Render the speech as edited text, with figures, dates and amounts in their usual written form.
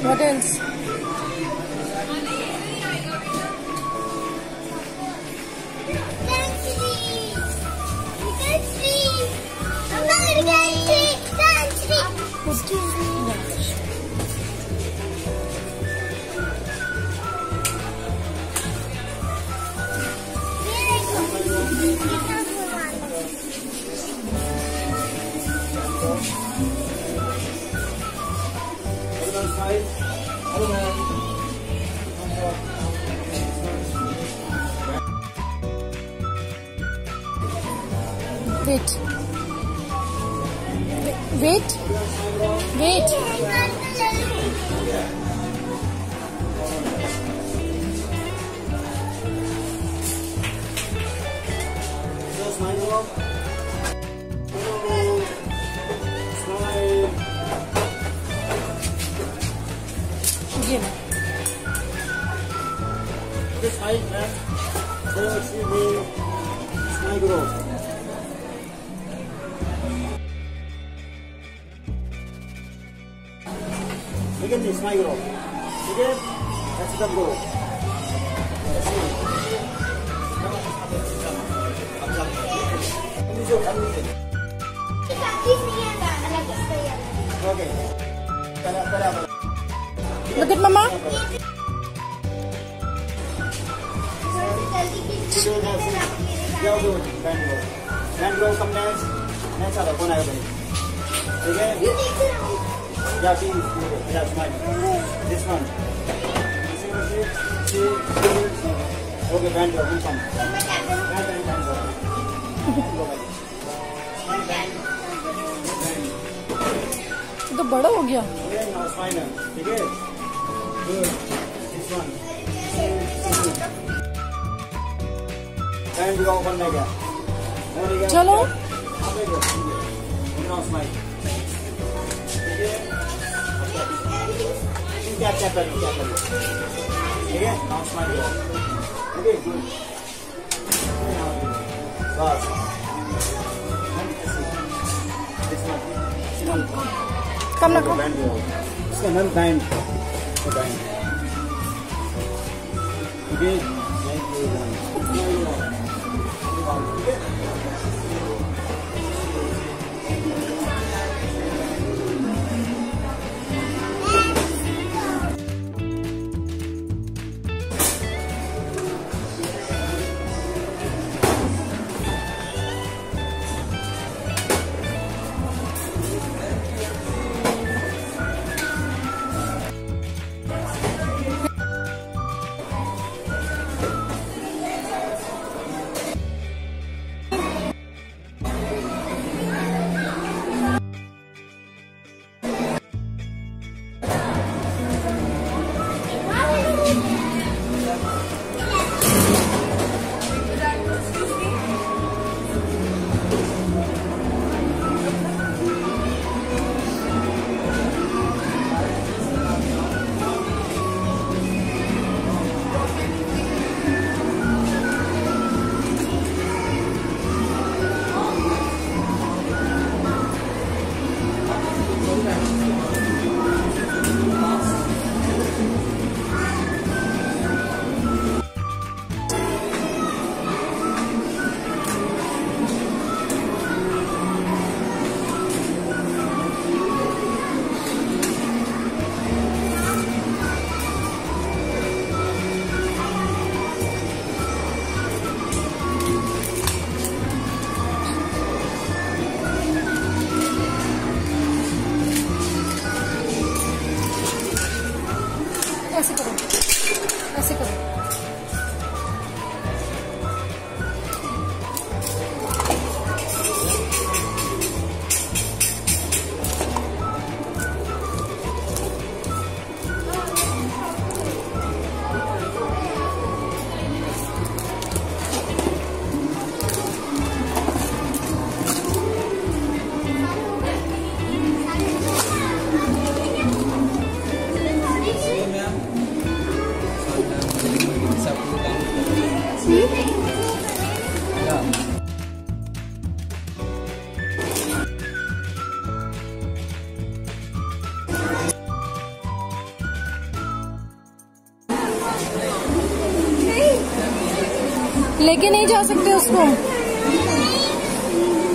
What else? Wait. Wait. Wait. Again. This height, man. Excuse me. Smile grow. Look at this, smile grow. Look at it. That's the grow. Okay. Look at Mama. Band row, come next. Next other one I will. Okay? Yeah, see, yeah, smile. This one. Okay, band row, come. Band row. तो बड़ा हो गया. Okay, now smile. Okay? Good. This one. Band row, one leg. चलो. Now smile. क्या कर लो ठीक है now smile okay good बस कम ना कम इसका नाम बैंड ओके ऐसे करो, ऐसे करो. लेके नहीं जा सकते उसको।